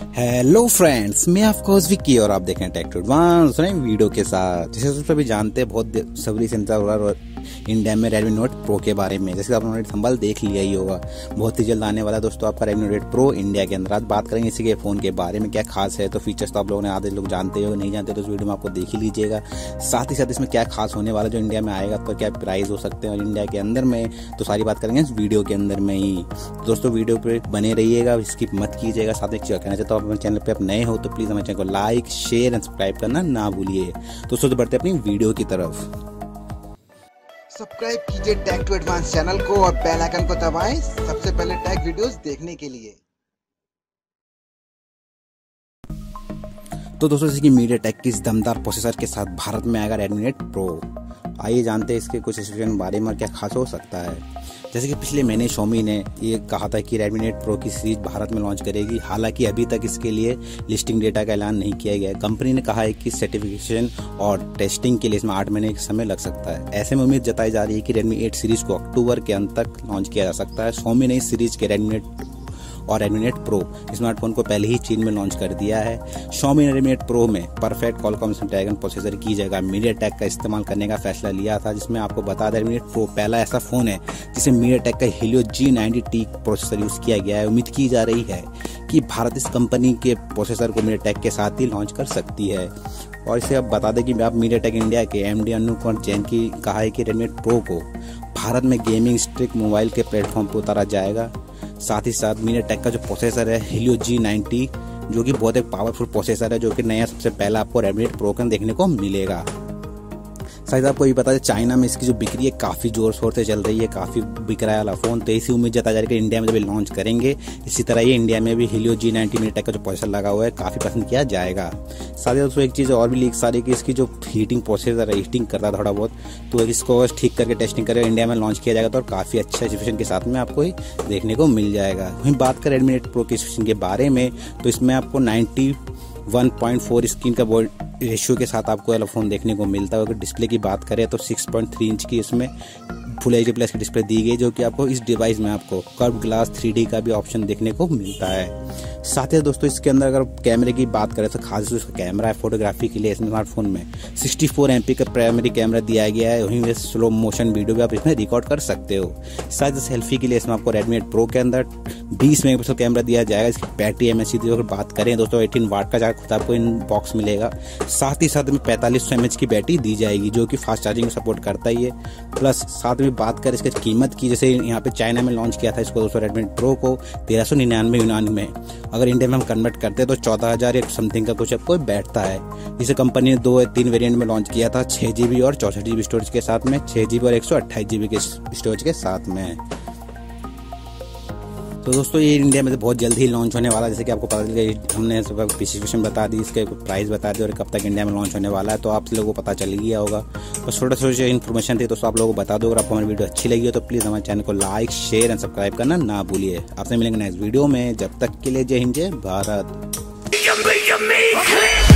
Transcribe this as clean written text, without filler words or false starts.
Hello friends, मैं आपका विक्की और आप देख रहे हैं टेक टू एडवांस नए वीडियो के साथ। जैसे दोस्तों अभी जानते हैं, बहुत सब्री से इंतजार इंडिया में रेडमी नोट प्रो के बारे में। जैसे आपने संभल देख लिया ही होगा, बहुत ही जल्द आने वाला है दोस्तों आपका रेडमी नोट प्रो इंडिया के अंदर। आज बात करेंगे इसी के फ़ोन के बारे में, क्या खास है। तो फीचर्स तो आप लोगों ने आधे लोग जानते हो, नहीं जानते तो इस वीडियो में आपको देख ही लीजिएगा। साथ ही साथ इसमें क्या खास होने वाला जो इंडिया में आएगा, तो क्या प्राइस हो सकते हैं और इंडिया के अंदर में, तो सारी बात करेंगे इस वीडियो के अंदर में ही। दोस्तों वीडियो पर बने रहिएगा, स्किप मत कीजिएगा। साथ एक चीज़ कहना चाहता हूँ, अपने चैनल पर आप नए हो तो प्लीज़ हमारे चैनल को लाइक शेयर एंड सब्सक्राइब करना ना भूलिए। दोस्तों तो बढ़ते अपनी वीडियो की तरफ। सब्सक्राइब कीजिए टेक टू एडवांस चैनल को और बेल आइकन को दबाएं सबसे पहले टेक वीडियोस देखने के लिए। तो दोस्तों जैसे कि मीडियाटेक की इस दमदार प्रोसेसर के साथ भारत में आएगा रेडमी नोट प्रो। आइए जानते हैं इसके कुछ स्पेसिफिकेशन बारे में और क्या खास हो सकता है। जैसे कि पिछले महीने Xiaomi ने ये कहा था कि रेडमी नोट प्रो की सीरीज भारत में लॉन्च करेगी। हालांकि अभी तक इसके लिए लिस्टिंग डेटा का ऐलान नहीं किया गया है। कंपनी ने कहा है कि सर्टिफिकेशन और टेस्टिंग के लिए इसमें 8 महीने का समय लग सकता है। ऐसे में उम्मीद जताई जा रही है कि रेडमी 8 सीरीज को अक्टूबर के अंत तक लॉन्च किया जा सकता है। Xiaomi ने इस सीरीज के रेडमी नोट और रेडमी नोट प्रो स्मार्टफोन को पहले ही चीन में लॉन्च कर दिया है। Xiaomi ने रेडमी नोट प्रो में परफेक्ट क्वालकॉम स्नैपड्रैगन प्रोसेसर की जगह मीडियाटेक का इस्तेमाल करने का फैसला लिया था, जिसमें आपको बता दें रेडमी नोट प्रो पहला ऐसा फोन है जिसे मीडियाटेक का Helio G90T प्रोसेसर यूज किया गया है। उम्मीद की जा रही है कि भारत इस कंपनी के प्रोसेसर को मीडियाटेक के साथ ही लॉन्च कर सकती है। और इसे अब बता दें कि आप मीडियाटेक इंडिया के MD अनुप जैन की कहा है कि रेडमी नोट प्रो को भारत में गेमिंग स्ट्रिक मोबाइल के प्लेटफॉर्म पर उतारा जाएगा। साथ ही साथ मीडियाटेक का जो प्रोसेसर है Helio G90, जो कि बहुत एक पावरफुल प्रोसेसर है, जो कि नया सबसे पहला आपको रेडमी नोट प्रो के देखने को मिलेगा। शायद आपको ये पता है चाइना में इसकी जो बिक्री है काफ़ी जोर शोर से चल रही है, काफ़ी बिक रहा है वाला फ़ोन। तो इसी उम्मीद जताई जा रही है कि इंडिया में जब लॉन्च करेंगे, इसी तरह ये इंडिया में भी Helio G90 मीडियाटेक का जो प्रोसेसर लगा हुआ है काफ़ी पसंद किया जाएगा। साथ ही दोस्तों एक चीज़ और भी लीक सारी कि इसकी जो हीटिंग प्रोसेसर है, हीटिंग करता है थोड़ा बहुत, तो इसको ठीक करके टेस्टिंग करके इंडिया में लॉन्च किया जाएगा तो काफ़ी अच्छा स्पेसिफिकेशन के साथ में आपको देखने को मिल जाएगा। वहीं बात करें रेडमी नोट प्रो के स्पेसिफिकेशन के बारे में, तो इसमें आपको 91.4 स्क्रीन का रेशियो के साथ आपको वाला फ़ोन देखने को मिलता है। अगर डिस्प्ले की बात करें तो 6.3 इंच की इसमें फुल HD प्लस की डिस्प्ले दी गई, जो कि आपको इस डिवाइस में आपको कर्व ग्लास 3D का भी ऑप्शन देखने को मिलता है। साथ ही दोस्तों इसके अंदर अगर कैमरे की बात करें तो खास इसका कैमरा है फोटोग्राफी के लिए स्मार्टफोन में 64 MP का प्राइमरी कैमरा दिया गया है। वहीं स्लो मोशन वीडियो भी आप इसमें रिकॉर्ड कर सकते हो। साथ ही सेल्फी के लिए इसमें आपको रेडमी नोट प्रो के अंदर 20 मेगापिक्सल कैमरा दिया जाएगा। इसकी बैटरी MAC की अगर बात करें दोस्तों 18 वाट का खुद आपको इन बॉक्स मिलेगा। साथ ही साथ में 4500 mAh की बैटरी दी जाएगी, जो कि फास्ट चार्जिंग को सपोर्ट करता ही है। प्लस साथ में बात करें इसकी कीमत की, जैसे यहाँ पे चाइना में लॉन्च किया था इसको दोस्तों रेडमी नोट प्रो को 1399 में, अगर इंडिया में हम कन्वर्ट करते हैं तो 14,000 या समथिंग का कुछ आपको बैठता है। इसे कंपनी ने 2-3 वेरिएंट में लॉन्च किया था, 6GB और 64GB स्टोरेज के साथ में, 6GB और 128GB के स्टोरेज के साथ में। तो दोस्तों ये इंडिया में बहुत जल्द ही लॉन्च होने वाला है। जैसे कि आपको पता चल गया, हमने स्पेसिफिकेशन बता दी, इसके प्राइस बता दी और कब तक इंडिया में लॉन्च होने वाला है, तो आप लोगों को पता चल गया होगा। तो छोटे इन्फॉर्मेशन थी तो आप लोगों को बता दो। अगर आपको हमारी वीडियो अच्छी लगी हो तो प्लीज़ हमारे चैनल को लाइक शेयर एंड सब्सक्राइब करना ना भूलिए। आपसे मिलेंगे नेक्स्ट वीडियो में, जब तक के लिए जय हिंद जय भारत।